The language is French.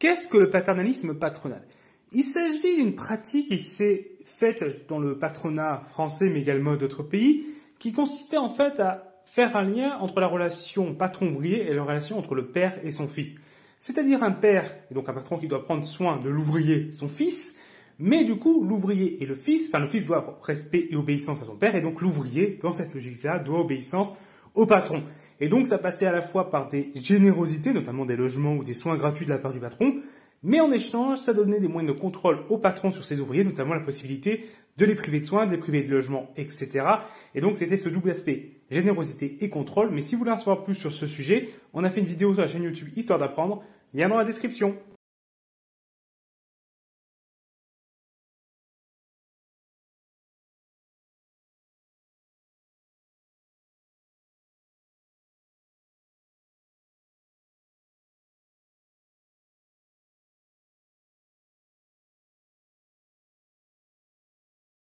Qu'est-ce que le paternalisme patronal? Il s'agit d'une pratique qui s'est faite dans le patronat français, mais également d'autres pays, qui consistait en fait à faire un lien entre la relation patron-ouvrier et la relation entre le père et son fils. C'est-à-dire un père, et donc un patron qui doit prendre soin de l'ouvrier, son fils, mais du coup, l'ouvrier et le fils doit avoir respect et obéissance à son père, et donc l'ouvrier, dans cette logique-là, doit obéissance au patron. Et donc, ça passait à la fois par des générosités, notamment des logements ou des soins gratuits de la part du patron, mais en échange, ça donnait des moyens de contrôle au patron sur ses ouvriers, notamment la possibilité de les priver de soins, de les priver de logement, etc. Et donc, c'était ce double aspect, générosité et contrôle. Mais si vous voulez en savoir plus sur ce sujet, on a fait une vidéo sur la chaîne YouTube Histoire d'apprendre, lien dans la description.